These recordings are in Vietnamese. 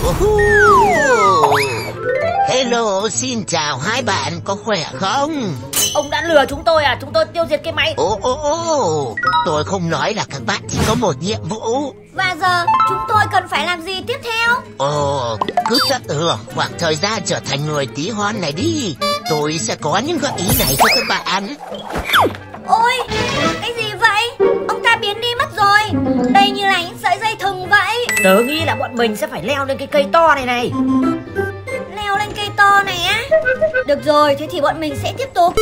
Hello, xin chào hai bạn, có khỏe không? Ông đã lừa chúng tôi à? Chúng tôi tiêu diệt cái máy. Tôi không nói là các bạn chỉ có một nhiệm vụ. Và giờ chúng tôi cần phải làm gì tiếp theo? Cứ tận hưởng khoảng thời gian trở thành người tí hon này đi. Tôi sẽ có những gợi ý này cho các bạn. Ôi, cái gì vậy? Ông ta biến đi mất rồi. Đây như là những sợi dây thừng vậy. Tớ nghĩ là bọn mình sẽ phải leo lên cái cây to này này. Leo lên cây to này á? Được rồi, thế thì bọn mình sẽ tiếp tục.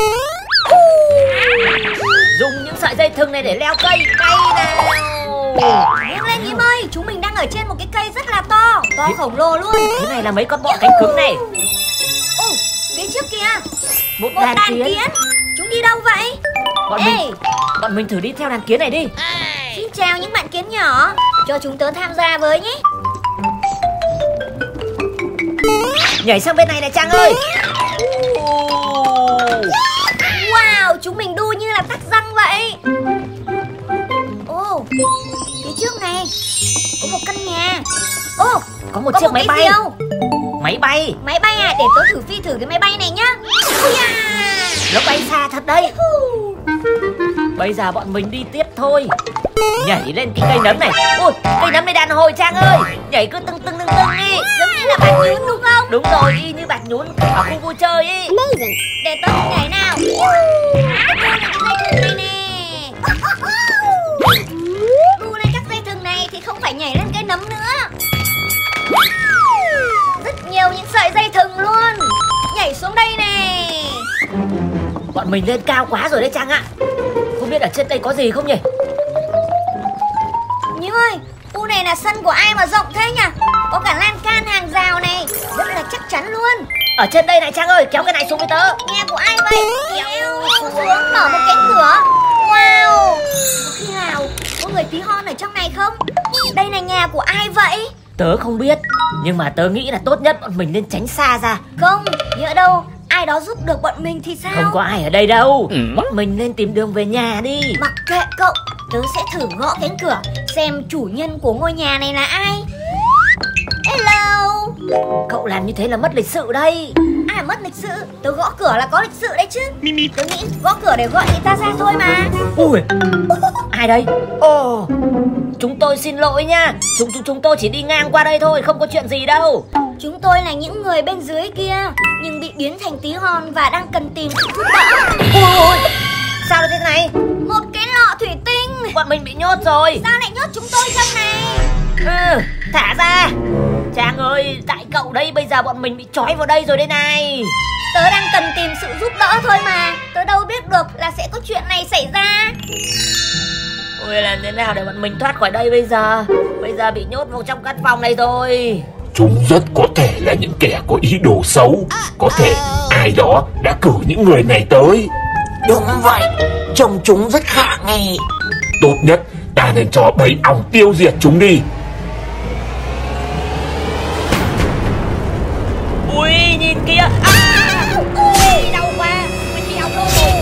Dùng những sợi dây thừng này để leo cây. Cây nào. Nhanh lên Nhím ơi, chúng mình đang ở trên một cái cây rất là to. To khổng lồ luôn. Thế này là mấy con bọ cánh cứng này. Phía trước kìa. Một đàn kiến. Chúng đi đâu vậy? Bọn mình thử đi theo đàn kiến này đi. Xin chào những bạn kiến nhỏ, cho chúng tớ tham gia với nhé. Nhảy sang bên này này Trang ơi. Wow, chúng mình đu như là tắc răng vậy. Phía trước này có một căn nhà. Có một chiếc máy bay. Máy bay à? Để tớ phi thử cái máy bay này nhá. Nó bay xa thật đấy. Bây giờ bọn mình đi tiếp thôi. Nhảy lên cái cây nấm này. Cây nấm này đàn hồi Trang ơi. Nhảy cứ tưng đi. Giống như là bạc nhún đúng không? Đúng rồi, y như bạc nhún ở khu vui chơi ấy. Để tớ nhảy nào. Đu lên các dây thừng này thì không phải nhảy lên cây nấm nữa. Rất nhiều những sợi dây thừng luôn. Nhảy xuống đây nè. Bọn mình lên cao quá rồi đấy Trang ạ. Không biết ở trên đây có gì không nhỉ? Nhím ơi, khu này là sân của ai mà rộng thế nhỉ? Có cả lan can hàng rào này, rất là chắc chắn luôn. Ở trên đây này Trang ơi, kéo cái này xuống với tớ. Nhà của ai vậy? Kéo xuống mở một cánh cửa. Wow, có khi nào có người tí hon ở trong này không? Đây là nhà của ai vậy? Tớ không biết, nhưng mà tớ nghĩ là tốt nhất bọn mình nên tránh xa ra. Không, nhỡ đâu ai đó giúp được bọn mình thì sao? Không có ai ở đây đâu. Bọn mình nên tìm đường về nhà đi. Mặc kệ cậu, tớ sẽ thử gõ cánh cửa xem chủ nhân của ngôi nhà này là ai. Hello. Cậu làm như thế là mất lịch sự đây. À, mất lịch sự? Tớ gõ cửa là có lịch sự đấy chứ. Tớ nghĩ gõ cửa để gọi người ta ra thôi mà. Ui, ai đây? Chúng tôi xin lỗi nha. Chúng tôi chỉ đi ngang qua đây thôi, không có chuyện gì đâu. Chúng tôi là những người bên dưới kia, nhưng bị biến thành tí hon và đang cần tìm sự giúp đỡ. Ôi, sao thế này? Một cái lọ thủy tinh. Bọn mình bị nhốt rồi. Sao lại nhốt chúng tôi trong này? Thả ra. Trang ơi, tại cậu đây, bây giờ bọn mình bị trói vào đây rồi đây này. Tớ đang cần tìm sự giúp đỡ thôi mà. Tớ đâu biết được là sẽ có chuyện này xảy ra. Ôi, làm thế nào để bọn mình thoát khỏi đây bây giờ? Bây giờ bị nhốt vào trong căn phòng này rồi. Chúng rất có thể là những kẻ có ý đồ xấu. Có thể ai đó đã cử những người này tới. Đúng vậy, trông chúng rất khả nghi. Tốt nhất ta nên cho bầy ong tiêu diệt chúng đi. Ui, nhìn kìa. Ui, đau quá. Mình bị ong đốt rồi.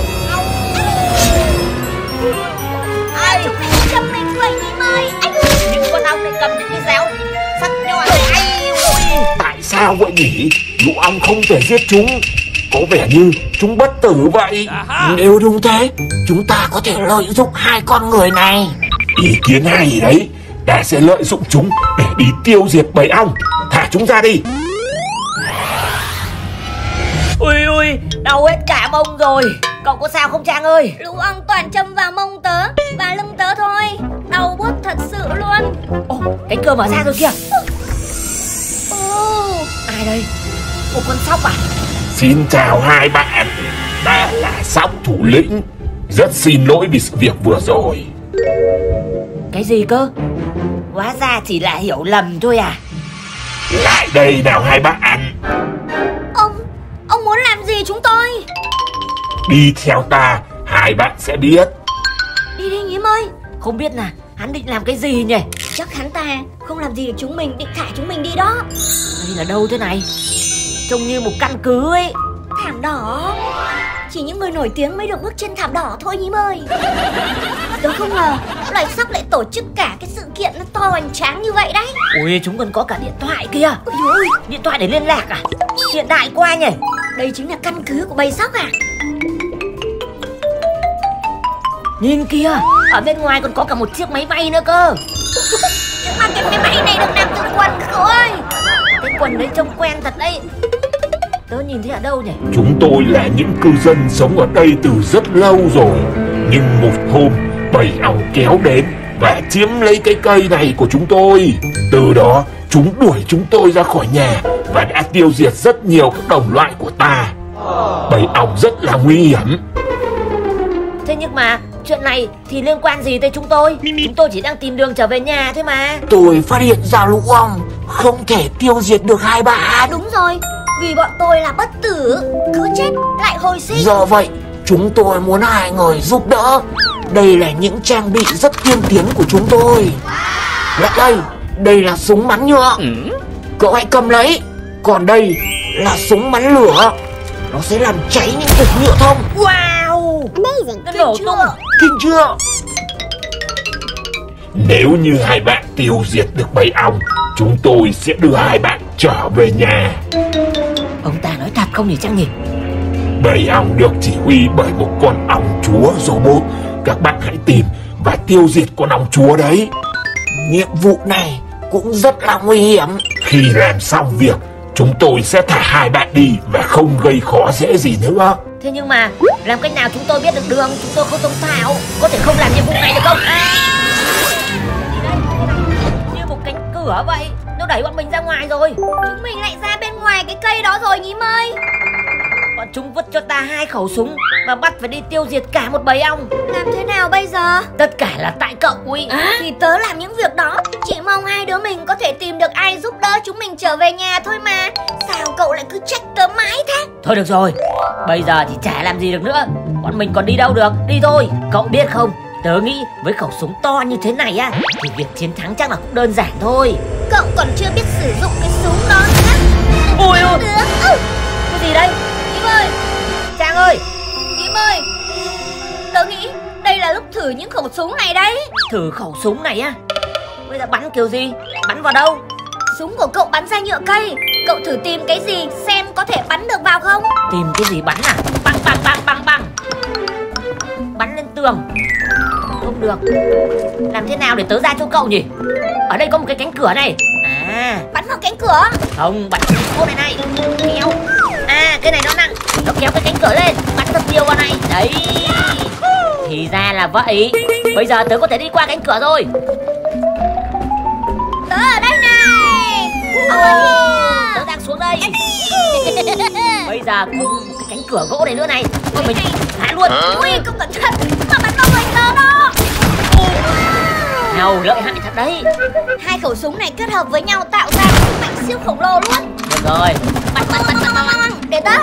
Chúng mình châm lên người Nhím ơi. Những con ong này cầm những cái réo sắc nhọn này. Tại sao vậy nhỉ? Lũ ong không thể giết chúng. Có vẻ như chúng bất tử vậy. Nếu đúng thế, chúng ta có thể lợi dụng hai con người này. Ý kiến hay đấy. Ta sẽ lợi dụng chúng để đi tiêu diệt bầy ong. Thả chúng ra đi. Ui, đau hết cả mông rồi. Cậu có sao không Trang ơi? Lũ ong toàn châm vào mông tớ và lưng tớ thôi. Đau buốt thật sự luôn. Cánh cửa mở ra rồi kìa. Ai đây? Một con sóc à? Xin chào hai bạn. Ta là Sóc thủ lĩnh. Rất xin lỗi vì sự việc vừa rồi. Cái gì cơ? Hóa ra chỉ là hiểu lầm thôi à? Lại đây nào hai bạn. Ông muốn làm gì chúng tôi? Đi theo ta, hai bạn sẽ biết. Đi đi Nhím ơi. Không biết là hắn định làm cái gì nhỉ? Chắc hắn ta không làm gì được chúng mình, định thả chúng mình đi đó. Đây là đâu thế này? Trông như một căn cứ ấy. Thảm đỏ. Chỉ những người nổi tiếng mới được bước trên thảm đỏ thôi Nhím ơi. Tớ không ngờ bầy sóc lại tổ chức cả cái sự kiện nó to hoành tráng như vậy đấy? Ui, chúng còn có cả điện thoại kia. Ôi dồi ôi, Điện thoại để liên lạc à? Hiện đại quá nhỉ. đây chính là căn cứ của bầy sóc à? Nhìn kìa, ở bên ngoài còn có cả một chiếc máy bay nữa cơ. Nhưng mà cái máy bay này được làm từ quần cậu ơi. Cái quần đấy trông quen thật đấy. Tớ nhìn thấy ở đâu nhỉ? Chúng tôi là những cư dân sống ở đây từ rất lâu rồi. Nhưng một hôm, bầy ong kéo đến và chiếm lấy cái cây này của chúng tôi. Từ đó, chúng đuổi chúng tôi ra khỏi nhà và đã tiêu diệt rất nhiều các đồng loại của ta. Bầy ong rất là nguy hiểm. Thế nhưng mà chuyện này thì liên quan gì tới chúng tôi? Chúng tôi chỉ đang tìm đường trở về nhà thôi mà. Tôi phát hiện ra lũ ong không thể tiêu diệt được hai bạn. Đúng rồi, vì bọn tôi là bất tử, cứ chết lại hồi sinh. Do vậy, chúng tôi muốn hai người giúp đỡ. Đây là những trang bị rất tiên tiến của chúng tôi. Lại đây, đây là súng bắn nhựa. Cậu hãy cầm lấy. Còn đây là súng bắn lửa. Nó sẽ làm cháy những cục nhựa thông. Wow, nó nổ tung. Kinh chưa? Nếu như hai bạn tiêu diệt được bầy ong, chúng tôi sẽ đưa hai bạn trở về nhà. Ông ta nói thật không nhỉ Trang nhỉ? Bầy ong được chỉ huy bởi một con ong chúa robot. Các bạn hãy tìm và tiêu diệt con ong chúa đấy. Nhiệm vụ này cũng rất là nguy hiểm. Khi làm xong việc, chúng tôi sẽ thả hai bạn đi và không gây khó dễ gì nữa. Thế nhưng mà làm cách nào chúng tôi biết được đường? Chúng tôi không thông thạo, có thể không làm nhiệm vụ này được không? Như một cánh cửa vậy, nó đẩy bọn mình ra ngoài rồi. Chúng mình lại ra bên ngoài cái cây đó rồi nhím ơi. Bọn chúng vứt cho ta 2 khẩu súng và bắt phải đi tiêu diệt cả một bầy ong. Làm thế nào bây giờ? Tất cả là tại cậu Uy. Thì tớ làm những việc đó, chỉ mong hai đứa mình có thể tìm được ai giúp đỡ chúng mình trở về nhà thôi mà. Sao cậu lại cứ trách tớ mãi thế? Thôi được rồi, bây giờ thì chả làm gì được nữa. Bọn mình còn đi đâu được, đi thôi. Cậu biết không, tớ nghĩ với khẩu súng to như thế này á thì việc chiến thắng chắc là cũng đơn giản thôi. Cậu còn chưa biết sử dụng cái súng đó nữa. Ôi ôi, Được. cái gì đây? Nhím ơi, Trang ơi, Nhím ơi, tớ nghĩ đây là lúc thử những khẩu súng này đấy. thử khẩu súng này á. Bây giờ bắn kiểu gì? Bắn vào đâu? Súng của cậu bắn ra nhựa cây. Cậu thử tìm cái gì xem có thể bắn được vào không? Tìm cái gì bắn à? Bắn bắn bắn bắn bắn. Bắn lên tường. Không được. Làm thế nào để tớ ra cho cậu nhỉ? Ở đây có một cái cánh cửa này. À, Bắn vào cánh cửa. không, bắn cái cô này kéo. À, cái này nó nặng. Nó kéo cái cánh cửa lên. Bắn thật nhiều vào này. Đấy. Thì ra là vậy. Bây giờ tớ có thể đi qua cánh cửa rồi. Tớ ở đây này. Tớ đang xuống đây. Bây giờ có cái cánh cửa gỗ này nữa này. Thôi mình hạ luôn. Ui, cậu cẩn thận mà bắn vào người tớ đó. Nào, lợi hại thật đấy. Hai khẩu súng này kết hợp với nhau tạo ra một sức mạnh siêu khổng lồ luôn. Được rồi. Bắn bắn bắn bắn bắn. Để tớ.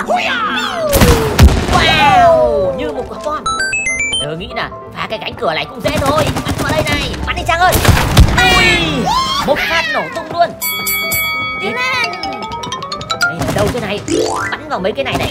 Wow, như một quả bom. Tớ nghĩ là phá cái cánh cửa này cũng dễ thôi. Bắn vào đây này. Bắn đi Trang ơi. Ui, một phát nổ tung luôn. Tiến lên. Đây là đâu thế này? Bắn vào mấy cái này này.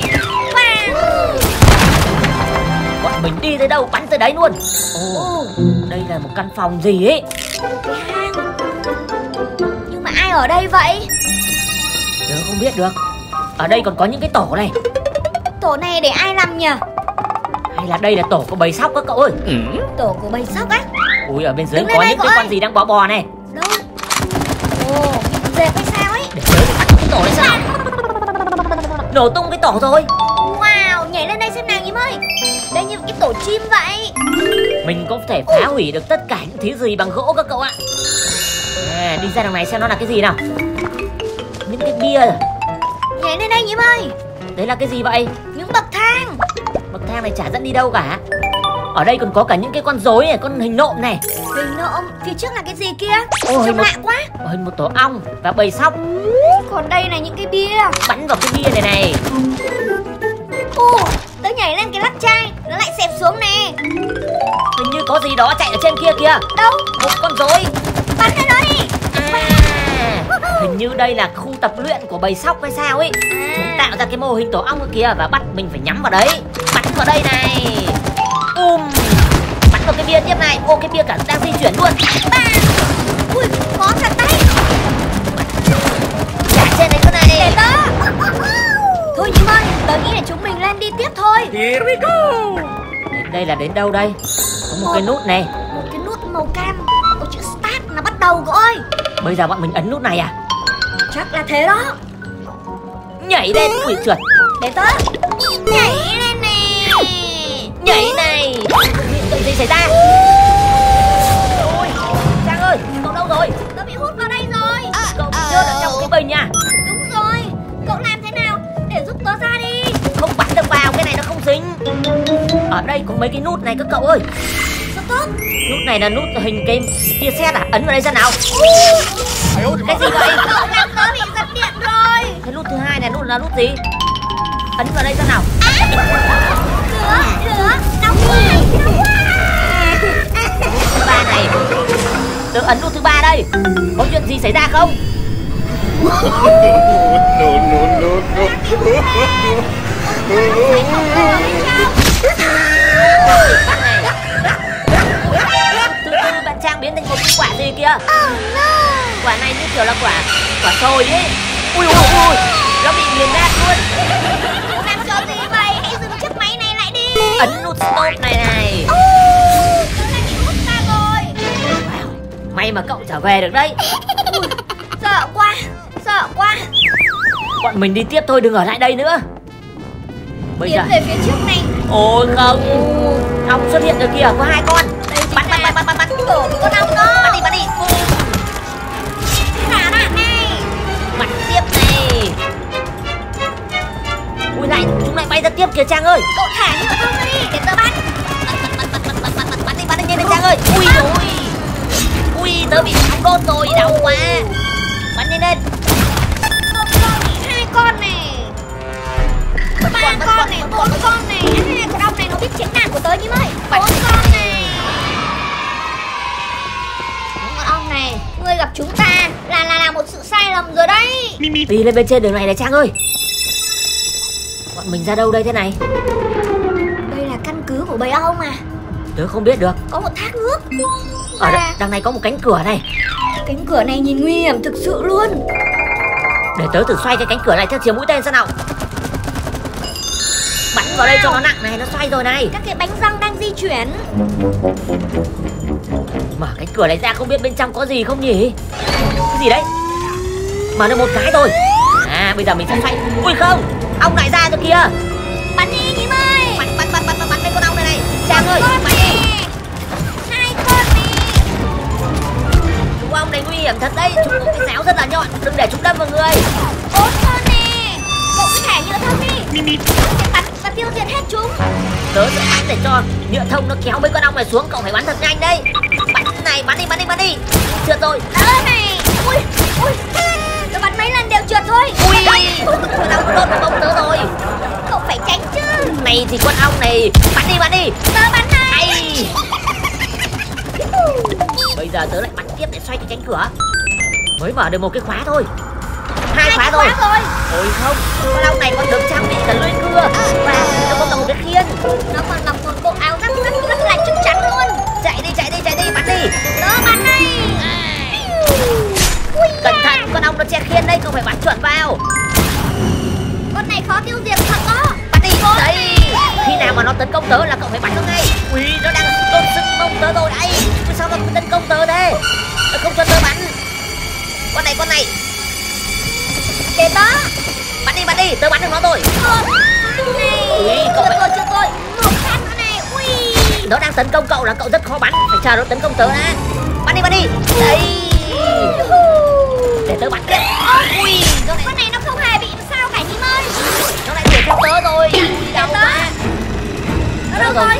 Bọn mình đi tới đâu bắn tới đấy luôn. Ồ, đây là một căn phòng gì ấy. Cái hang. Nhưng mà ai ở đây vậy? Tớ không biết được. Ở đây còn có những cái tổ này. Tổ này để ai làm nhỉ? Hay là đây là tổ của bầy sóc các cậu ơi? Tổ của bầy sóc á? Ui, ở bên dưới Đứng lên có đây, những cậu cái ơi. con gì đang bò bò này. Đâu? Ồ, dẹp hay sao ấy? Để tớ đi bắt cái tổ này sao? Nổ tung cái tổ rồi. Wow, nhảy lên đây xem nào Nhím ơi. Đây như cái tổ chim vậy. Mình có thể phá hủy được tất cả những thứ gì bằng gỗ các cậu ạ. À, đi ra đằng này xem nó là cái gì nào. Những cái bia. Nhảy lên đây Nhím ơi. Đấy là cái gì vậy? Những bậc thang. Bậc thang này chả dẫn đi đâu cả. Ở đây còn có cả những cái con rối này, con hình nộm này. Hình nộm, phía trước là cái gì kia? Ôi, trông một- lạ quá. Hình một tổ ong và bầy sóc. Còn đây là những cái bia. Bắn vào cái bia này này. Ồ, tớ nhảy lên cái lắc chai, nó lại xẹp xuống nè. Hình như có gì đó chạy ở trên kia kìa. Đâu? Một con rối. Bắn lên nó đi. À, hình như đây là khu tập luyện của bầy sóc hay sao ấy. Chúng tạo ra cái mô hình tổ ong kia và bắt mình phải nhắm vào đấy. Bắn vào đây này. Bắn vào vào cái bia tiếp này. Ô, cái bia cả đang di chuyển luôn. Ui, có thật đấy. Trả trên này con này. Để tớ. Thôi Nhím ơi, tớ nghĩ là chúng mình lên đi tiếp thôi. Here we go. Đây là đến đâu đây? Có một cái nút này. Một cái nút màu cam có chữ start là bắt đầu cậu ơi. Bây giờ bọn mình ấn nút này à? Chắc là thế đó. Nhảy lên. Ui trượt. Để tớ. Nhảy lên nè. Nhảy này. Chuyện gì xảy ra? Ôi, Trang ơi, cậu đâu rồi? Tớ bị hút vào đây rồi. Cậu bị nhốt ở trong cái bình nha. Đúng rồi. Cậu làm thế nào để giúp tớ ra đi? Không bắn được vào, cái này nó không dính. Ở đây có mấy cái nút này các cậu ơi. Stop. Nút này là nút hình cái tia sét à? Ấn vào đây xem nào. Cái gì vậy? Cậu làm tớ bị giật điện rồi. Cái nút thứ hai này nút là nút gì? Ấn vào đây xem nào. Lửa, nóng quá. Thứ ba này. Tớ ấn nút thứ ba đây. Có chuyện gì xảy ra không? Từ từ bạn Trang biến thành một cái quả gì kìa. Quả này như kiểu là quả sồi ấy. Ui ui ui, nó bị nghiền nát luôn. Làm chỗ gì vậy? Hãy dừng chiếc máy này lại đi. Ấn nút stop này này. Tớ đã bị hút ra rồi. May mà cậu trở về được đấy. Sợ quá, sợ quá. Bọn mình đi tiếp thôi, đừng ở lại đây nữa. Bây giờ Tiến về phía trước này. ôi không, ong xuất hiện rồi kìa, có hai con. Bắn Đổ con ong đó. bắn đi. Thả đạn này. Bắn tiếp này. Ui này, chúng lại bay ra tiếp kìa Trang ơi. Cậu thả nhựa thông đi để tớ bắn. Bắn đi nhanh lên Trang ơi. Ui ôi, ui tớ bị ong đốt rồi, đau quá. Bắn nhanh lên. Một con, hai con này. Ba con này, bốn con này. Con ong này nó biết tránh nạn của tớ Nhím ơi. Bốn con này. Con ong này, ngươi gặp chúng ta là một sự sai lầm rồi đấy. Đi lên bên trên đường này này Trang ơi. Bọn mình ra đâu đây thế này? Đây là căn cứ của bầy ong à? Tớ không biết được. Có một thác nước. Ở đằng này có một cánh cửa này. Cánh cửa này nhìn nguy hiểm thực sự luôn. Để tớ thử xoay cái cánh cửa này theo chiều mũi tên xem nào. Bắn vào đây cho nó nặng này, nó xoay rồi này. Các cái bánh răng đang di chuyển. Mở cánh cửa này ra không biết bên trong có gì không nhỉ? Cái gì đấy? Mở được một cái thôi. À bây giờ mình sẽ xoay. Ui không, ong lại ra rồi kìa. Bắn đi Nhím ơi. Bắn mấy con ong này này. Trang ơi, bắn đi. Hai con này. Chúng ong này nguy hiểm thật đấy. Chúng có cái giáo rất là nhọn, đừng để chúng đâm vào người. Bốn con nè. Cậu cứ thả nhựa thông đi. Sẽ bắn và tiêu diệt hết chúng. Tớ sẽ bắn để cho nhựa thông nó kéo mấy con ong này xuống. Cậu phải bắn thật nhanh đấy. Bắn này, bắn đi. Trượt rồi. Tớ này. Ui. Tớ bắn mấy lần đều trượt thôi. Ui, con ong đốt vào bông tớ rồi. Cậu phải tránh chứ. Này thì con ong này. Bắn đi. Tớ bắn này. Hay. Bây giờ tớ lại bắn tiếp để xoay cái cánh cửa. Mới mở được một cái khóa thôi. Hai khóa rồi. Ôi không, con ong này còn được trang bị cả lưỡi cưa. Và nó có cả một cái khiên. Nó còn mặc một bộ áo rất là chắc chắn luôn. Chạy đi, bắn đi. Tớ bắn này. Cẩn thận, con ong nó che khiên đây, cậu phải bắn chuẩn vào. Con này khó tiêu diệt thật đó. Bắn đi, đấy. Khi nào mà nó tấn công tớ là cậu phải bắn nó ngay. Ui, nó đang đốt sưng mông tớ rồi đấy. Sao nó tấn công tớ thế? Nó không cho tớ bắn. Con này. Để tớ. Bắn đi, tớ bắn được nó rồi. Ui, cậu phải... trượt rồi. Một phát nữa này. Ui. Nó đang tấn công cậu là cậu rất khó bắn. Phải chờ nó tấn công tớ đã. Bắn đi. Đấy. Để tớ bắn tiếp. Ui, Con này nó không hề bị sao cả Nhím ơi. nó lại đuổi theo tớ rồi. Đau quá. Nó đâu rồi?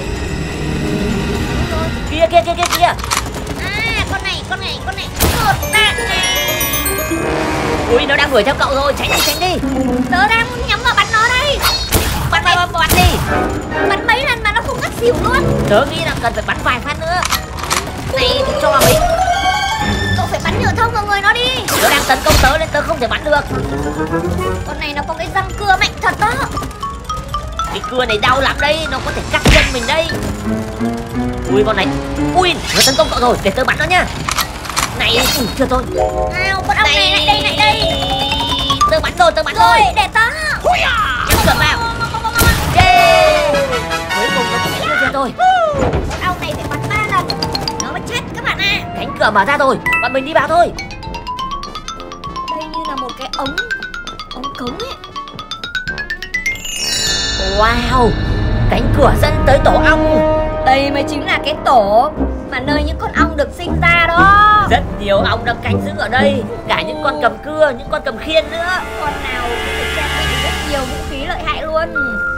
Kia. À, con này. Một đạn này. Ui, nó đang đuổi theo cậu rồi. Tránh đi. Tớ đang nhắm vào bắn nó đây. Bắn đi. Bắn mấy lần mà nó không ngất xỉu luôn. Tớ nghĩ là cần phải bắn vài phát nữa. Này, cho vào mình. Cậu phải bắn nhựa thông vào người nó đi. Nó đang tấn công tớ nên tớ không thể bắn được. Con này nó có cái răng cưa mạnh thật đó. Cái cưa này đau lắm đấy, nó có thể cắt chân mình đây. Ui con này, ui nó tấn công cậu rồi, để tớ bắn nó nhá. Này, chưa thôi. Nào, con ong này lại đây. Tớ bắn rồi. Rồi, để tớ. Nhắm chuẩn vào. Yeah. Cuối cùng nó cũng tiêu diệt rồi. Con ong này phải bắn 3 lần nó mới chết các bạn ạ. Cánh cửa mở ra rồi, bọn mình đi vào thôi. Đây như là một cái ống cống ấy. Wow, cánh cửa dẫn tới tổ ong. Đây mới chính là cái tổ mà nơi những con ong được sinh ra đó. Rất nhiều ong đang canh giữ ở đây, cả những con cầm cưa, những con cầm khiên nữa. Con nào cũng được trang bị rất nhiều vũ khí lợi hại luôn.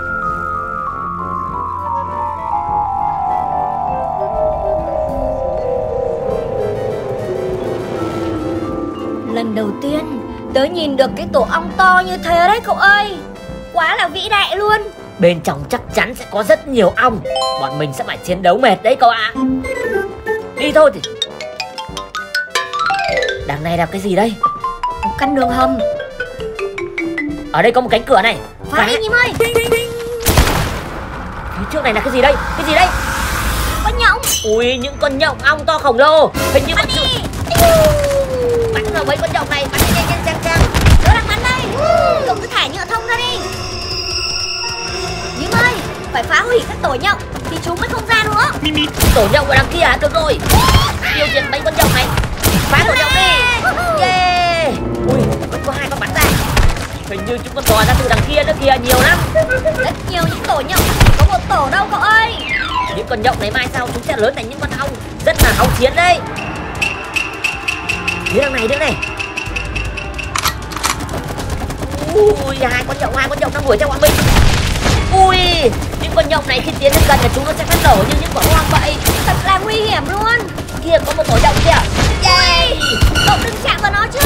Lần đầu tiên tớ nhìn được cái tổ ong to như thế đấy cậu ơi. Quá là vĩ đại luôn. Bên trong chắc chắn sẽ có rất nhiều ong. Bọn mình sẽ phải chiến đấu mệt đấy cậu ạ. Đi thôi thì. Đằng này là cái gì đây? Một căn đường hầm. Ở đây có một cánh cửa này. Phá đi Nhím ơi. Phía trước này là cái gì đây? Cái gì đây? Con nhộng. Ui, những con nhộng ong to khổng lồ. Hình như Bắn bọn đi. bắn vào mấy con nhộng này. Bắn nhanh chang. Tớ đang bắn đây. Cậu cứ thả nhựa thông ra đi. Nhím ơi, phải phá hủy các tổ nhộng thì chúng mới không ra nữa. Tổ nhộng ở đằng kia hả? Được rồi. Tiêu diệt mấy con nhộng này. Phá tổ nhộng đi. Yeah. Ui, vẫn có 2 con bắn ra. Hình như chúng còn bò ra từ đằng kia nữa kìa, nhiều lắm. Rất nhiều những tổ nhộng, có một tổ đâu cậu ơi. Những con nhộng này mai sau chúng sẽ lớn thành những con ong rất là háo chiến đấy. Phía đằng này nữa này. Ui, hai con nhộng đang đuổi theo bọn mình. Ui, những con nhộng này khi tiến đến gần là chúng nó sẽ phát nổ như những quả bom vậy. Thật là nguy hiểm luôn. Kia có một tổ nhộng kìa. Yeah. Cậu đừng chạm vào nó chứ.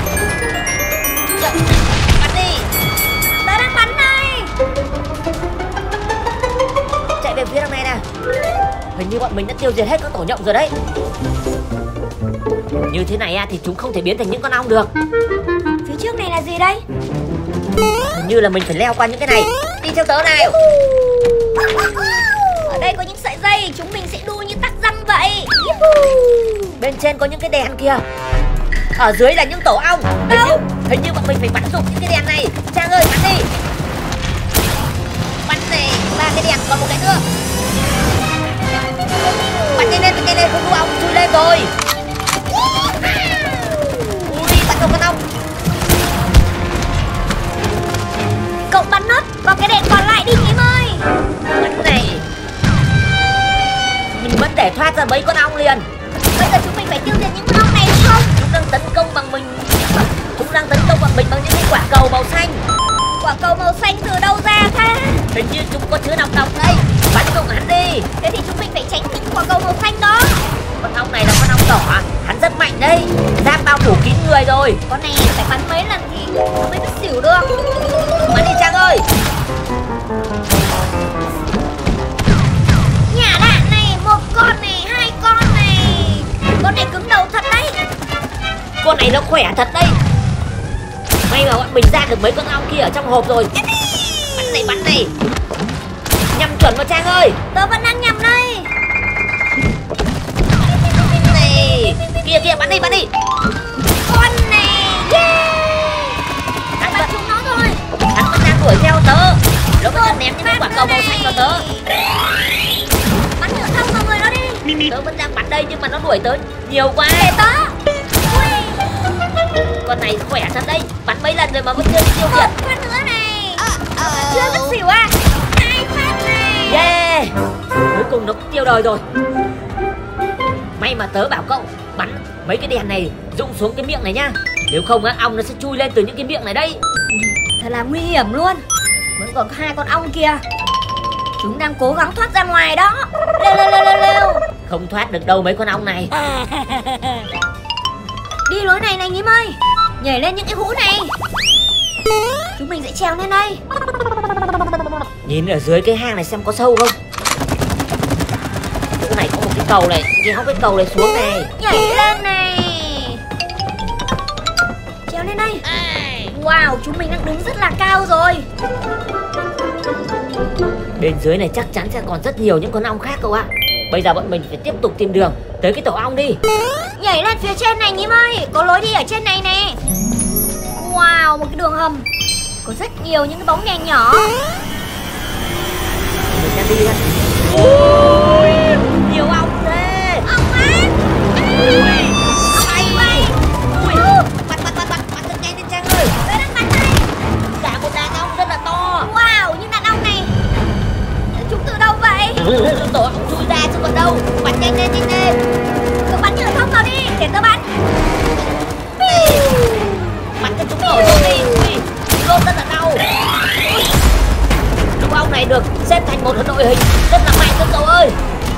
Bắn đi. Tớ đang bắn đây. Chạy về phía đằng này nè. Hình như bọn mình đã tiêu diệt hết các tổ nhộng rồi đấy. Như thế này thì chúng không thể biến thành những con ong được. Phía trước này là gì đây? Hình như là mình phải leo qua những cái này. Đi theo tớ nào. Ở đây có những sợi dây, chúng mình sẽ đu như tắc răm vậy. Bên trên có những cái đèn kìa. Ở dưới là những tổ ong. Hình như bọn mình phải bắn dụng những cái đèn này. Trang ơi, bắn đi. Bắn này, 3 cái đèn, còn một cái nữa. Bắn nhanh lên, từ không có ong chui lên rồi. Ui, bắn được con ong. Cậu bắn nốt vào cái đèn còn lại đi Nhím ơi. Bắn này. Mình vẫn để thoát ra mấy con ong liền. Bây giờ chúng mình phải tiêu diệt những con ong này đúng không? Chúng đang tấn công bằng mình. Chúng đang tấn công bằng mình bằng những cái quả cầu màu xanh. Quả cầu màu xanh từ đâu ra thế? Hình như chúng có chứa nọc độc đây. Bắn dụng hắn đi. Thế thì chúng mình phải tránh những quả cầu màu xanh đó. Con ong này là con ong đỏ. Hắn rất mạnh đây. Giáp bao phủ kín người rồi. Con này phải bắn mấy lần thì nó mới xỉu được. Bắn đi Trang ơi. Nhả đạn này, 1 con này, 2 con này. Con này cứng đầu thật đấy. Con này nó khỏe thật đây. May mà bọn mình ra được mấy con ong kia ở trong hộp rồi. Bắn này. Nhắm chuẩn vào Trang ơi. Tớ vẫn đang nhầm đây. Này. Kia bắn đi. Con này. Yeah. Hắn Bắn chúng nó rồi. Hắn vẫn đang đuổi theo tớ. Nó vẫn đang ném những cái quả cầu màu xanh vào tớ. Bắn nhựa thông vào người nó đi. Tớ vẫn đang bắn đây nhưng mà nó đuổi tới nhiều quá. Để tớ. Ui. Con này khỏe thật đấy. Bắn mấy lần rồi mà vẫn chưa tiêu diệt. 1 phát nữa này. Chưa rất xỉu à. 2 phát này. Yeah. Cuối cùng nó cũng tiêu đời rồi. May mà tớ bảo cậu bắn mấy cái đèn này rụng xuống cái miệng này nhá. Nếu không ong nó sẽ chui lên từ những cái miệng này đấy. Thật là nguy hiểm luôn. Vẫn còn 2 con ong kia. Chúng đang cố gắng thoát ra ngoài đó. Lêu. Không thoát được đâu mấy con ong này. Đi lối này này Nhím ơi. Nhảy lên những cái hũ này. Chúng mình sẽ trèo lên đây. Nhìn ở dưới cái hang này xem có sâu không. Chỗ này có một cái cầu này. Kéo cái cầu này xuống này. Nhảy lên này. Trèo lên đây. Wow, chúng mình đang đứng rất là cao rồi. Bên dưới này chắc chắn sẽ còn rất nhiều những con ong khác cậu ạ. Bây giờ bọn mình phải tiếp tục tìm đường tới cái tổ ong đi. Nhảy lên phía trên này Nhím ơi, có lối đi ở trên này nè. Wow, một cái đường hầm có rất nhiều những cái bóng đèn nhỏ. Mình đang đi ra. Ôi, nhiều ong thế. Ong á. Ui, Bay. ui, bắn thật nhanh lên Trang ơi. Tôi đang bắn đây. Cả một đàn ong rất là to. Wow, những đàn ong này chúng từ đâu vậy? Tổ ong chui ra chứ còn đâu. Bắn nhanh lên. Cậu bắn nhựa thông vào đi, để tớ bắn. Bắn cho chúng nổ luôn đi. Ui, rốt rất là đau. Lũ ong này được xếp thành một đội hình rất là mạnh cơ cậu ơi.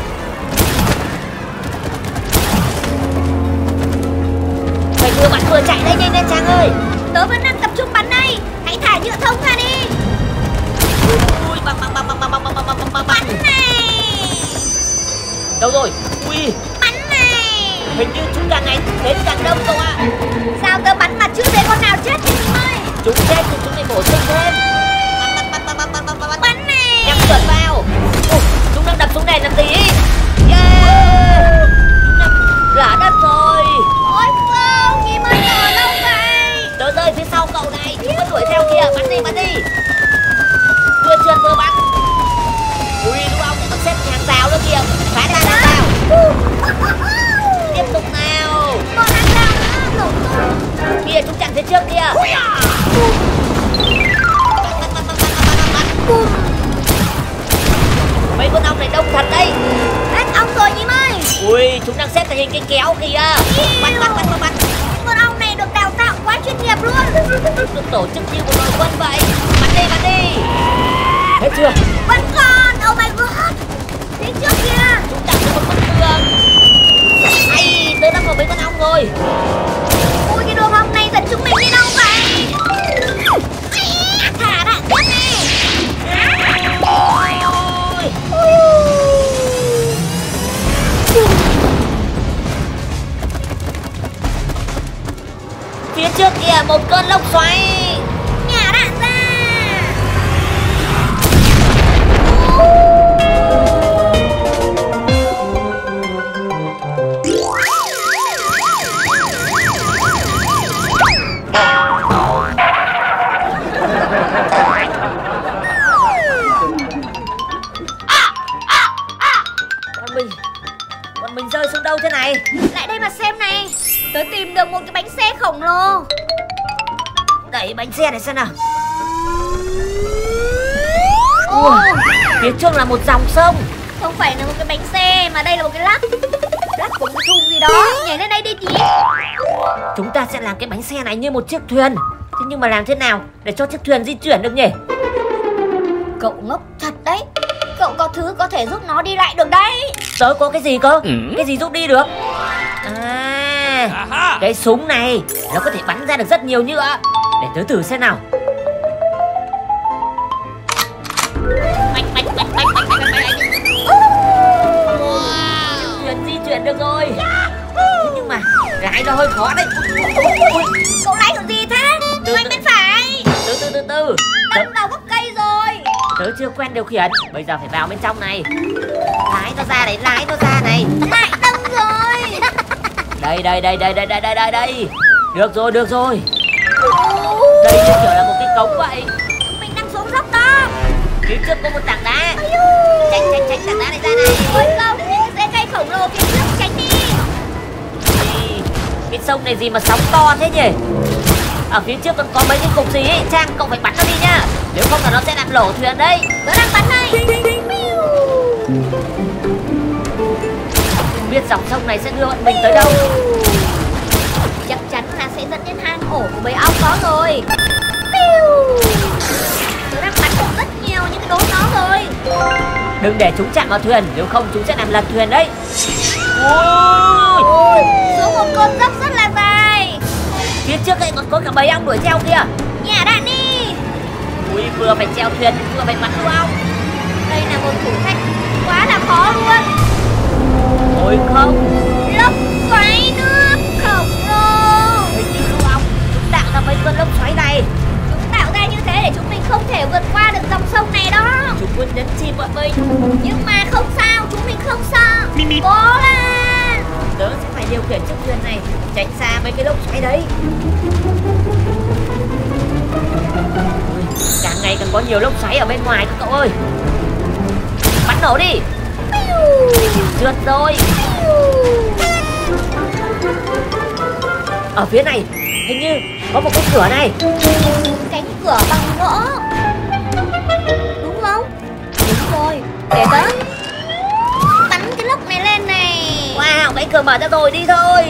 Phải vừa bắn vừa chạy đây, nhanh lên Trang ơi. Tớ vẫn đang tập trung bắn đây. Hãy thả nhựa thông ra đi. Ui, bắn. Bắn này. Đâu rồi? Ui, Bắn này. hình như chúng càng ngày đến càng đông cậu ạ. Sao tớ bắn mà chưa thấy con nào chết thì Nhím ơi? Chúng chết thì chúng lại bổ sung thêm. Bắn này. Em chuẩn vào. Ui, chúng đang đập xuống này làm gì? Yeah. Chúng đang rã đất rồi. Ôi không, Nhím ơi, ở đâu vậy? Tớ rơi phía sau cậu này. Chúng nó đuổi theo kìa. Bắn đi. Vừa trượt vừa bắn. Ui, lũ ong này còn xếp hàng rào nữa kìa. Phá ra hàng rào. Tiếp tục nào. Còn hàng rào nữa, nổ tung. Kìa, chúng chặn phía trước kìa. Bùm. Mấy con ong này đông thật đấy. Hết ong rồi Nhím ơi. Ui, chúng đang xếp thành hình cây kéo kìa. Bắn. Con ong này được đào tạo quá chuyên nghiệp luôn. Được tổ chức như một đội quân vậy. Bắn đi. Hết chưa? Vẫn còn, oh my god. Phía trước kìa. Chúng chặn được một bức tường. Hay, tớ đã vào mấy con ong rồi. Ui, cái đường hầm này dẫn chúng mình đi đâu vậy? Thả đạn tiếp đi. Phía trước kìa, một cơn lốc xoáy. Nhả đạn ra. Bọn mình rơi xuống đâu thế này? Lại đây mà xem này. Tớ tìm được một cái bánh xe khổng lồ. Đẩy bánh xe này xem nào. Ui, phía trước là một dòng sông. Không phải là một cái bánh xe mà đây là một cái lắc. Lắc của cái thùng gì đó. Nhảy lên đây đi tí. Chúng ta sẽ làm cái bánh xe này như một chiếc thuyền. Thế nhưng mà làm thế nào để cho chiếc thuyền di chuyển được nhỉ? Cậu ngốc thật đấy. Cậu có thứ có thể giúp nó đi lại được đấy. Tớ có cái gì cơ? Cái gì giúp đi được? À, cái súng này nó có thể bắn ra được rất nhiều nhựa. Để tớ thử xem nào. Bánh. Wow, thuyền di chuyển được rồi. Thế nhưng mà lái nó hơi khó đấy. Cậu lái kiểu gì thế? Anh bên phải. Từ Đâm vào gốc cây rồi. Tớ chưa quen điều khiển. Bây giờ phải vào bên trong này. Lái nó ra này. Lại đâm rồi. Đây. Được rồi. Đây như kiểu là một cái cống vậy. Mình đang xuống dốc đó. Phía trước có một tảng đá. Tránh tảng đá này ra này. Ôi không, cái cây khổng lồ phía trước, tránh đi. Cái sông này gì mà sóng to thế nhỉ? Ở phía trước còn có mấy cái cục gì ấy. Trang, cậu phải bắn nó đi nha. Nếu không là nó sẽ làm nổ thuyền đấy. Tớ đang bắn đây. Không biết dòng sông này sẽ đưa bọn mình tới đâu. Chắc chắn là sẽ dẫn đến hang ổ của bầy ong đó rồi. Tớ đang bắn được rất nhiều những cái đố nó rồi. Đừng để chúng chạm vào thuyền, nếu không chúng sẽ làm lật thuyền đấy. Ôi, xuống một con dốc rất là dài. Phía trước ấy còn có cả bầy ong đuổi theo kìa. Nhả đạn đi. Ui, vừa phải treo thuyền vừa phải bắn lũ ong. Đây là một thử thách quá là khó luôn. Ôi không, Lốc xoáy nước khổng lồ. hình như lũ ong chúng tạo ra mấy cơn lốc xoáy này. Chúng tạo ra như thế để chúng mình không thể vượt qua được dòng sông này đó. Chúng rồi. Nhưng mà không sao, chúng mình không sợ. Cố lên. Tớ sẽ phải điều khiển chiếc thuyền này tránh xa mấy cái lốc xoáy đấy. Ôi, càng ngày càng có nhiều lốc xoáy ở bên ngoài các cậu ơi. Bắn nổ đi. Trượt rồi. Ở phía này hình như có một cái cửa này. Cánh cửa bằng gỗ, đúng không? Đúng rồi, để tớ bắn cái lốc này lên này. Wow, cánh cửa mở ra rồi, đi thôi.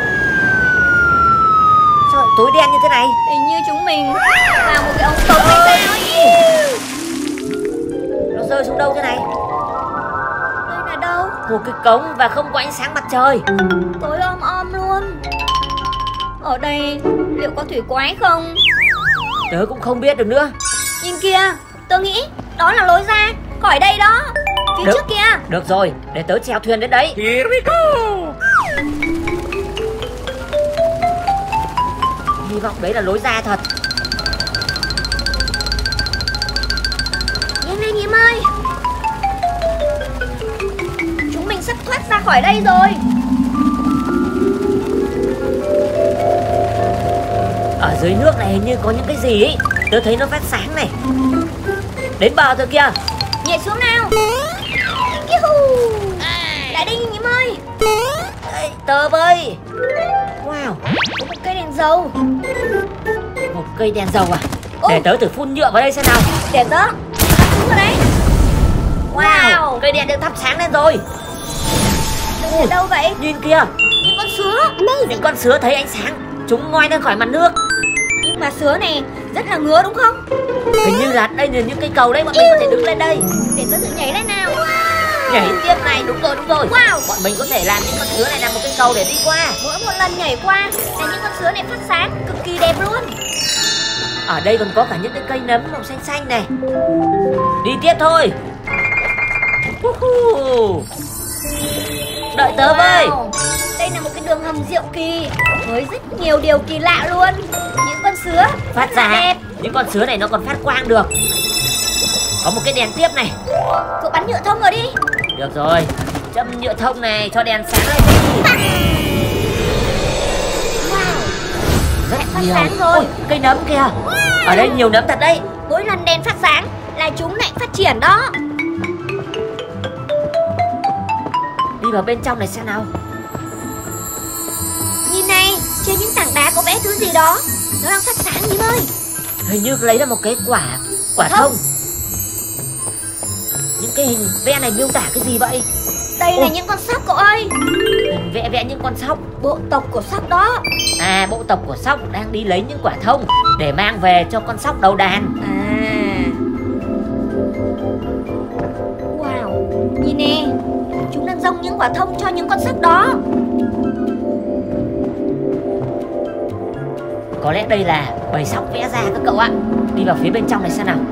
Sao tối đen như thế này? Hình như chúng mình vào một cái ống cống hay sao ấy. Nó rơi xuống đâu thế này? Đây là đâu? Một cái cống và không có ánh sáng mặt trời. Tối om luôn. Ở đây liệu có thủy quái không? Tớ cũng không biết được nữa. Nhìn kìa, tớ nghĩ đó là lối ra khỏi đây đó. Phía Được. trước kia. Được rồi, để tớ chèo thuyền đến đấy. Here we go! Hy vọng đấy là lối ra thật. Nhanh lên Nhiễm ơi. Chúng mình sắp thoát ra khỏi đây rồi. Ở dưới nước này hình như có những cái gì ấy. Tớ thấy nó phát sáng này. Đến bờ rồi kìa. Nhảy xuống nào. Yuhu. Lại đây Nhiễm ơi. Ê, tớ ơi. Wow, Có một cây đèn dầu. một cây đèn dầu à? Ồ. Để tớ thử phun nhựa vào đây xem nào. Để tớ đúng rồi đấy. Wow. Cây đèn được thắp sáng lên rồi. Ở đâu vậy? Nhìn kìa, Những con sứa. những con sứa thấy ánh sáng, chúng ngoi lên khỏi mặt nước. Nhưng mà sứa này rất là ngứa đúng không? Hình như là đây là những cây cầu đấy, bọn mình có thể đứng lên đây. Để tớ thử nhảy lên nào. Nhảy tiếp này, đúng rồi. Wow. Bọn mình có thể làm những con sứa này làm một cây cầu để đi qua. Mỗi một lần nhảy qua là những con sứa này phát sáng cực kỳ đẹp luôn. Ở đây còn có cả những cái cây nấm màu xanh xanh này. Đi tiếp thôi. Đợi tớ với. Đây là một cái đường hầm diệu kỳ với rất nhiều điều kỳ lạ luôn. Những con sứa Phát rất là ra đẹp. những con sứa này nó còn phát quang được. Có một cái đèn tiếp này. Cậu bắn nhựa thông rồi đi. Được rồi, châm nhựa thông này cho đèn sáng lên đi. Wow. Rất Phát nhiều. sáng rồi. Ôi, cây nấm kìa. Ở đây nhiều nấm thật đấy. Mỗi lần đèn phát sáng là chúng lại phát triển đó. Đi vào bên trong này xem nào. Nhìn này, trên những tảng đá có vẽ thứ gì đó. Nó đang phát sáng Nhiễm ơi. Hình như lấy là một cái quả thông. Những cái hình vẽ này miêu tả cái gì vậy? Đây là Ôi. những con sóc cậu ơi. Hình vẽ những con sóc. Bộ tộc của sóc đó. À, bộ tộc của sóc đang đi lấy những quả thông để mang về cho con sóc đầu đàn. Wow. Nhìn nè, chúng đang dâng những quả thông cho những con sóc đó. Có lẽ đây là bầy sóc vẽ ra các cậu ạ. Đi vào phía bên trong này xem nào.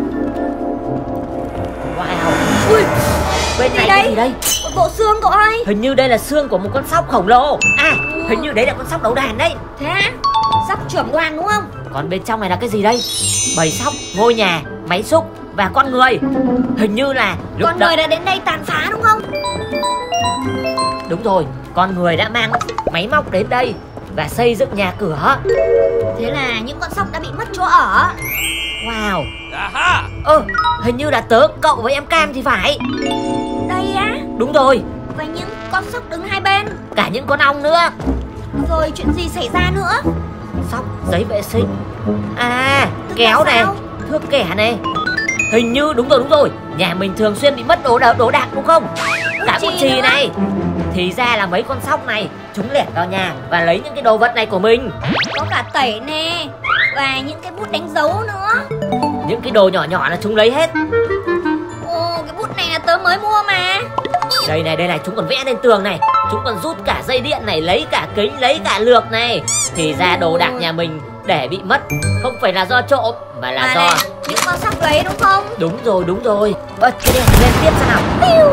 Wow. Ui, Bên này đây? cái gì đây? một bộ xương cậu ơi. Hình như đây là xương của một con sóc khổng lồ. À, hình như đấy là con sóc đầu đàn đấy. Thế á? Sóc trưởng đoàn đúng không? Còn bên trong này là cái gì đây? Bầy sóc, ngôi nhà, máy xúc và con người. Hình như là lúc Con người đã đến đây tàn phá đúng không? Đúng rồi, con người đã mang máy móc đến đây và xây dựng nhà cửa. Thế là những con sóc đã bị mất chỗ ở. Wow. Aha! Hình như là tớ, cậu với em Cam thì phải. Đây á? Đúng rồi, Và những con sóc đứng hai bên. cả những con ong nữa. Rồi chuyện gì xảy ra nữa? Sóc, giấy vệ sinh. À, Tức kéo là này, sao? thước kẻ này. Hình như đúng rồi. Nhà mình thường xuyên bị mất đồ đạc đúng không? Cả bút chì nữa. này. Thì ra là mấy con sóc này chúng lẻn vào nhà và lấy những cái đồ vật này của mình. Có cả tẩy nè. Và những cái bút đánh dấu nữa. Những cái đồ nhỏ là chúng lấy hết. Ồ, cái bút này là tớ mới mua mà. Đây này, chúng còn vẽ lên tường này. Chúng còn rút cả dây điện này, lấy cả kính, lấy cả lược này. Thì ra đồ đạc nhà mình để bị mất không phải là do trộm mà là do này, những con sóc lấy đúng không? Đúng rồi. Bật cái đèn lên tiếp xem nào.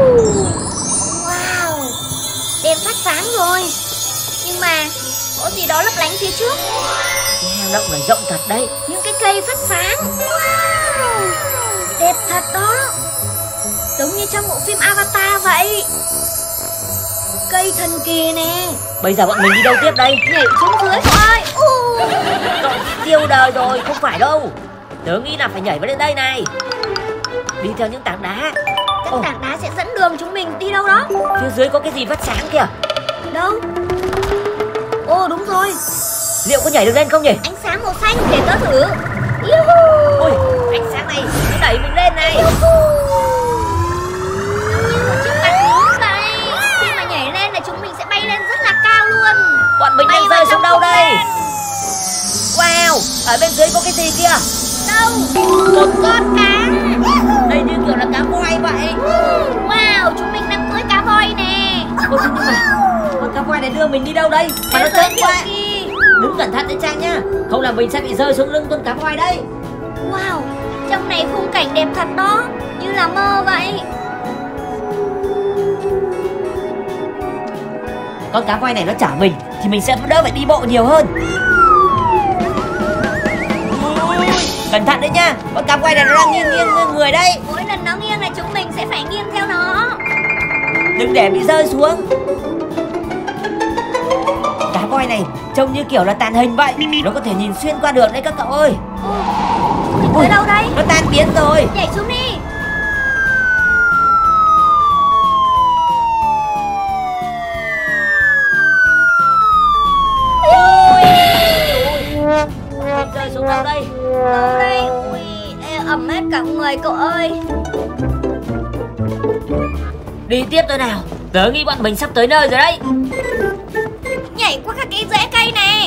Wow, đèn phát sáng rồi. Nhưng mà có gì đó lấp lánh phía trước. Cái hang động này rộng thật đấy. Những cái cây phát sáng. Wow, đẹp thật đó. Giống như trong bộ phim Avatar vậy. Cây thần kỳ nè. Bây giờ bọn mình đi đâu tiếp đây? Nhảy xuống dưới cậu ơi. Cậu tiêu đời rồi, không phải đâu. Tớ nghĩ là phải nhảy vào lên đây này. Đi theo những tảng đá. Các tảng đá sẽ dẫn đường chúng mình đi đâu đó. Phía dưới có cái gì phát sáng kìa. Đâu? Ồ đúng rồi. Liệu có nhảy được lên không nhỉ? Ánh sáng màu xanh để tớ thử. Ôi, ánh sáng này nó đẩy mình lên này. Giống như một chiếc bạt nướng vậy. Khi mà nhảy lên là chúng mình sẽ bay lên rất là cao luôn. Bọn mình đang rơi xuống đâu đây? Wow, ở bên dưới có cái gì kia? Đâu? Một con cá. Đây như kiểu là cá voi vậy. Wow, chúng mình đang cưỡi cá voi nè. Ôi nhưng mà con cá voi này đưa mình đi đâu đây? Mà nó Đến chết quá. kia. Đứng cẩn thận đấy Trang nhá. Không là mình sẽ bị rơi xuống lưng con cá voi đây. Wow, trong này khung cảnh đẹp thật đó. Như là mơ vậy. Con cá voi này nó chở mình thì mình sẽ đỡ phải đi bộ nhiều hơn. Ui, cẩn thận đấy nha. Con cá voi này nó đang nghiêng người đấy. Mỗi lần nó nghiêng là chúng mình sẽ phải nghiêng theo nó. Đừng để bị rơi xuống. Cá voi này trông như kiểu là tàn hình vậy. Nó có thể nhìn xuyên qua được đấy các cậu ơi. Mình tới đâu đây? Nó tan biến rồi. Nhảy xuống đi. Mình rơi xuống đâu đây? Đâu đây? Ui, ẩm hết cả người cậu ơi. Đi tiếp thôi nào. Tớ nghĩ bọn mình sắp tới nơi rồi đấy. Nhảy qua các cái rễ cây này.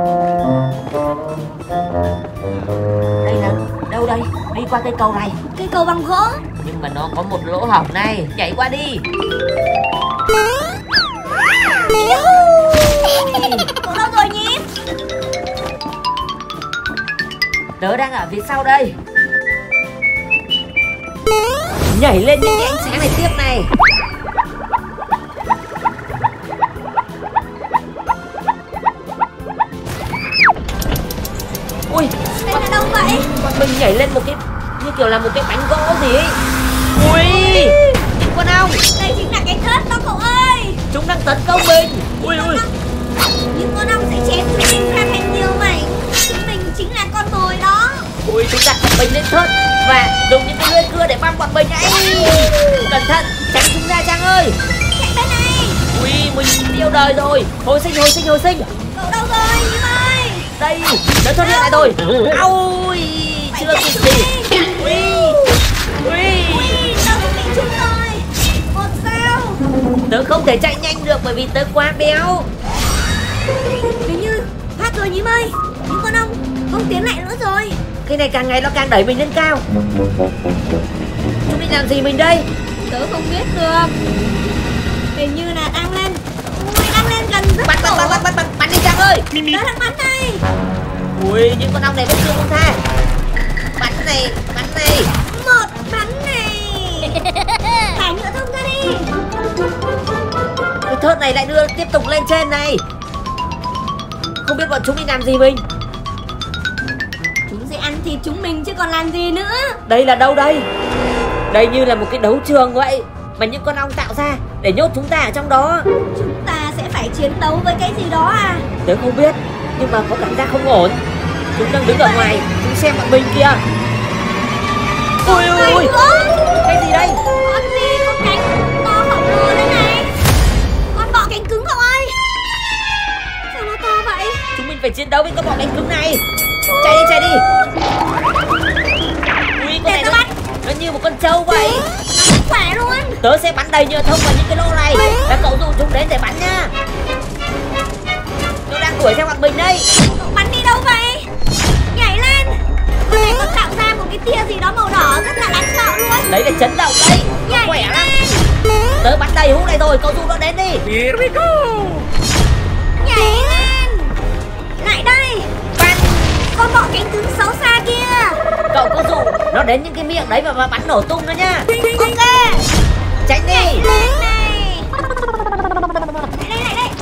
Đây là đâu đây? Đi qua cây cầu này. Cây cầu bằng gỗ. Nhưng mà nó có một lỗ hổng này. Nhảy qua đi. Cậu đâu rồi nhím? Tớ đang ở phía sau đây. Nhảy lên những cái ánh sáng này tiếp này. Ui, Đây là đâu vậy? bọn mình nhảy lên một cái như kiểu là một cái bánh gỗ gì ấy. Ui, những con ong. Đây chính là cái thớt đó cậu ơi. Chúng đang tấn công mình. Ui ui. Những con ong sẽ chém chúng mình ra thành nhiều mảnh. Chúng mình chính là con mồi đó. Ui, chúng đặt bọn mình lên thớt và dùng những cái lưỡi cưa để băm bọn mình ấy. Cẩn thận, tránh chúng ra Trang ơi. Chạy bên này. Ui, mình tiêu đời rồi. Hồi sinh. Cậu đâu rồi nhím ơi? Đây, đã thoát hiện lại rồi. Ui, chưa kịp gì. Ui, Đâu cũng bị trúng rồi. Một sao. tớ không thể chạy nhanh được bởi vì tớ quá béo. Hình như thoát rồi nhím ơi. Những con ong không tiến lại nữa rồi. Cái này càng ngày nó càng đẩy mình lên cao. Chúng định làm gì mình đây? Tớ không biết được. Hình như là đang lên. Ui, đang lên gần rất Bắn đi Trang ơi. Tớ đang bắn đây. Ui, những con ong này vẫn chưa buông tha. Bắn này. Một bắn này. Thả nhựa thông ra đi. Cái thớt này lại tiếp tục lên trên này. Không biết bọn chúng đi làm gì mình. Chúng sẽ ăn thịt chúng mình chứ còn làm gì nữa. Đây là đâu đây? Đây như là một cái đấu trường vậy mà những con ong tạo ra để nhốt chúng ta ở trong đó. Chúng ta sẽ phải chiến đấu với cái gì đó à? Tớ không biết, nhưng mà có cảm giác không ổn. Chúng đang đứng ở ngoài, chúng xem bọn mình kìa. Ui, cái gì đây? Con gì? Con cánh to khổng lồ đây này. Con bọ cánh cứng cậu ơi. Sao nó to vậy? Chúng mình phải chiến đấu với con bọ cánh cứng này. Chạy đi. Ui, con này nó như một con trâu vậy. Nó khỏe luôn. Tớ sẽ bắn đầy nhựa thông vào những cái lỗ này. Và cậu dụ chúng đến để bắn nha. Nó đang đuổi theo bọn mình đây. Cậu bắn đi đâu vậy? Nhảy lên. Con này còn tạo ra một cái tia gì đó màu đỏ rất là đáng sợ luôn. Đấy là chấn động đấy. Nó Nhảy khỏe lắm. lên. Tớ bắn đầy hũ này rồi, cậu dụ nó đến đi. Nhảy lên. Lại đây. Bắn. Con bọ cánh cứng xấu xa kia. Cậu cứ dụ nó đến những cái miệng đấy và bắn nổ tung nó nhá. Ok. Tránh đi. Lên này. Lại đây.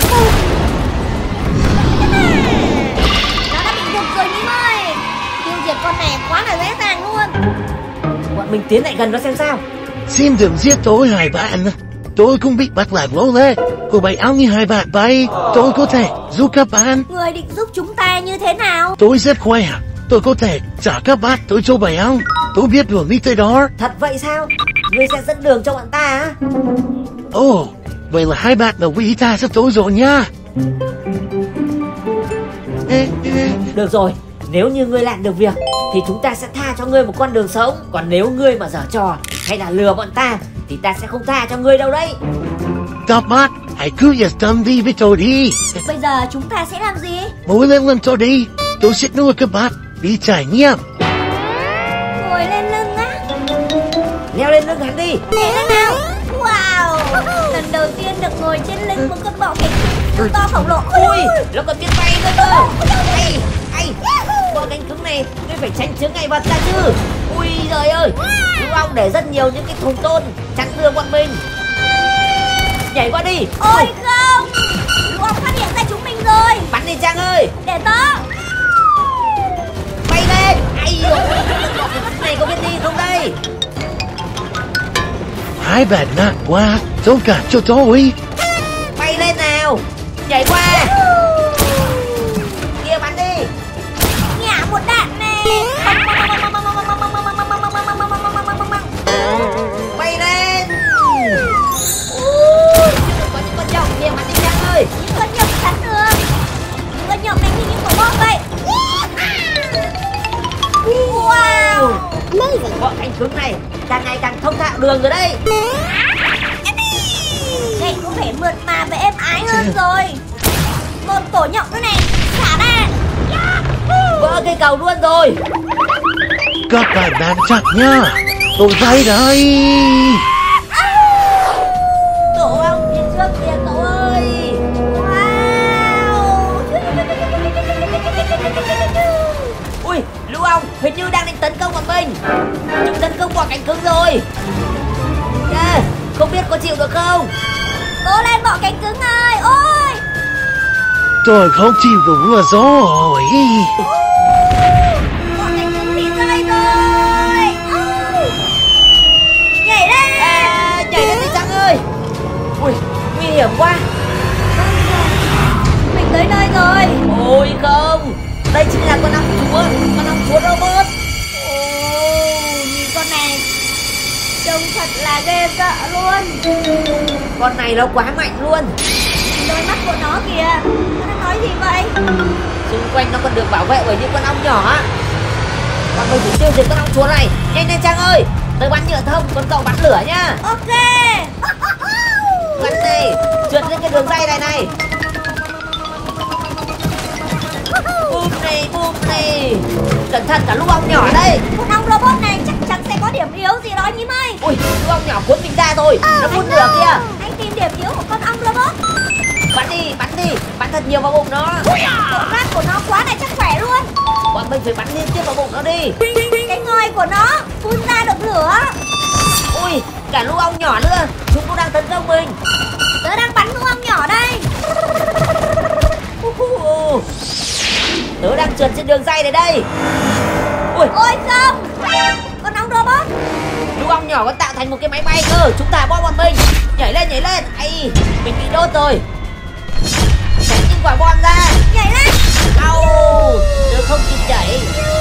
Nó đã bị gục rồi nhím ơi. Tiêu diệt con này quá là dễ dàng luôn. Bọn mình tiến lại gần nó xem sao. Xin đừng giết tôi hai bạn. Tôi cũng bị bắt làm nô lệ của bầy ong như hai bạn bay. Tôi có thể giúp các bạn. Người định giúp chúng ta như thế nào? Tôi rất khỏe. Tôi có thể trả các bạn tới chỗ bầy ong. Tôi biết đường đi tới đó. Thật vậy sao? Ngươi sẽ dẫn đường cho bọn ta á? Ồ, vậy là hai bạn đồng ý ta sắp tối rồi nha. Được rồi, nếu như ngươi làm được việc thì chúng ta sẽ tha cho ngươi một con đường sống. Còn nếu ngươi mà giở trò hay là lừa bọn ta thì ta sẽ không tha cho ngươi đâu đấy. Các bạn hãy cứ yên tâm đi với tôi đi. Bây giờ chúng ta sẽ làm gì? Ngồi lên lưng tôi đi. Tôi sẽ nuôi các bạn đi trải nghiệm. Ngồi lên lưng á? Leo lên lưng hắn đi. Thế thế nào? Wow, lần đầu tiên được ngồi trên lưng một con bọ cánh cứng to khổng lồ. Ui, nó còn biết bay nữa cơ. Ai, bọ cánh cứng này ngươi phải tránh chướng ngại vật ra chứ. Ui giời ơi, Lũ ong để rất nhiều những cái thùng tôn chắn đường bọn mình. Nhảy qua đi. Ôi không, Lũ ong phát hiện ra chúng mình rồi. Bắn đi Trang ơi. Để tớ. Bay lên. Ai ôi, bọ cánh cứng này có biết đi không đây? Hai bạn nặng quá, thông cảm cho tôi. Bay lên nào. Nhảy qua. Kia bắn đi. Nhả một đạn này. Bay lên. Có những con nhộng kia bắn đi Trang ơi. Những con nhộng chắn đường. Những con nhộng này như những quả bom vậy. Wow, Bọ cánh cứng này càng ngày càng thông thạo đường rồi đây. đây có vẻ mượt mà và êm ái hơn rồi. Một tổ nhộng nữa này, xả ra. Vỡ cây cầu luôn rồi. Các bạn đang chặt nha. Tôi bay đây. Tổ ong phía trước kìa cậu ơi. Wow. Ui, lũ ong hình như đang định tấn công bọn mình. Chúng tấn công bọ cánh cứng rồi. Không biết có chịu được không? Cố lên bọ cánh cứng ơi. Ôi, Tôi không chịu được rồi. bọ cánh cứng bị rơi rồi. Nhảy lên. Nhảy lên đi Trang ơi. Ui, nguy hiểm quá. Mình tới nơi rồi. Ôi không, đây chính là con ong chúa robot. Nhìn con này trông thật là ghê sợ luôn. Con này nó quá mạnh luôn. Đôi mắt của nó kìa, nó đang nói gì vậy? Xung quanh nó còn được bảo vệ bởi những con ong nhỏ. Bọn mình phải tiêu diệt con ong chúa này. Nhanh lên Trang ơi, tới bắn nhựa thông, còn cậu bắn lửa nhá. Ok. Bắn đi, trượt lên cái đường dây này. Boom này. Cẩn thận cả lũ ong nhỏ đây. Con ong robot này chắc chắn sẽ có điểm yếu gì đó nhím ơi. Ui, lũ ong nhỏ cuốn mình ra rồi. Nó phun lửa kìa. Anh tìm điểm yếu của con ong robot. Bắn đi, bắn thật nhiều vào bụng nó. Bộ rát của nó quá này chắc khỏe luôn. Bọn mình phải bắn liên tiếp vào bụng nó đi. Cái ngòi của nó phun ra được lửa. Ui, cả lũ ong nhỏ nữa, chúng cũng đang tấn công mình. Tớ đang bắn lũ ong nhỏ đây. Tớ đang trượt trên đường dây này đây. Ui, Ôi không, con ong robot. lũ ong nhỏ còn tạo thành một cái máy bay cơ. Chúng ta bom bọn mình. Nhảy lên. Ai, mình bị đốt rồi. Tránh những quả bom ra. Nhảy lên. Au, tớ không kịp nhảy.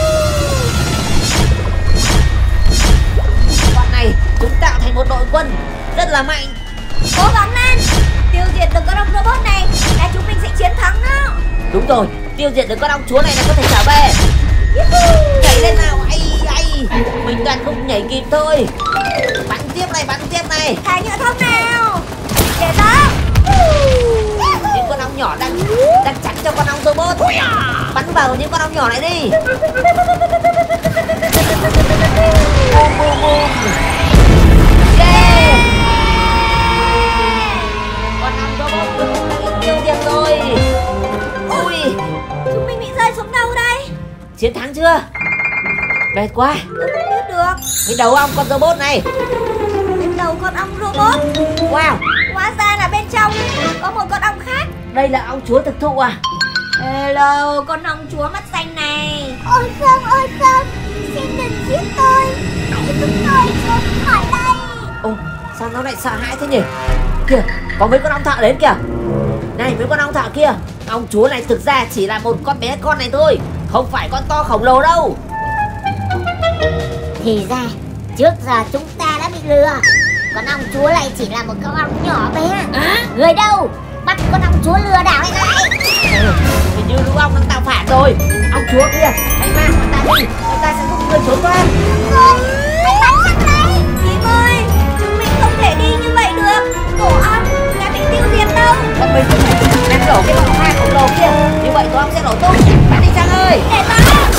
Bọn này chúng tạo thành một đội quân rất là mạnh. Cố gắng lên. Tiêu diệt được con ong robot này là chúng mình sẽ chiến thắng đó. Đúng rồi, tiêu diệt được con ong chúa này là có thể trở về. Nhảy lên nào. Ai, mình toàn không nhảy kịp thôi. Bắn tiếp này. Thả nhựa thông nào. Để tớ. Những con ong nhỏ đang chắn cho con ong robot. Bắn vào những con ong nhỏ này đi. Boom. Yeah. Con ong robot được tiêu diệt rồi. Ui, Chúng mình bị rơi xuống đâu đây? chiến thắng chưa? Mệt quá. Tôi không biết được. Cái đầu ong con robot này. Bên đầu con ong robot. Wow, Hóa ra là bên trong có một con ong khác. đây là ong chúa thực thụ à? Hello, con ong chúa mắt xanh này. Ôi không, xin đừng giết tôi. Hãy giúp tôi trốn khỏi đây. Ô, sao nó lại sợ hãi thế nhỉ? Kìa, có mấy con ong thợ đến kìa. Này mấy con ong thợ kia, ông chúa này thực ra chỉ là một con bé con này thôi, không phải con to khổng lồ đâu. Thì ra trước giờ chúng ta đã bị lừa. Con ong chúa này chỉ là một con ong nhỏ bé. Người đâu? Bắt con ong chúa lừa đảo này lại. Hình như lũ ong đang tạo phản rồi. Ông chúa kia, hãy mang bọn ta đi, bọn ta sẽ giúp người trốn thoát. Hãy bắn chặt đấy. Kim ơi, chúng mình không thể đi như vậy được. Tổ ong đã bị tiêu diệt đâu. Bọn mình phải ném nổ cái bom hoa khổng lồ kia, như vậy tổ ong sẽ nổ tung. Bắn đi Trang ơi. Để ta.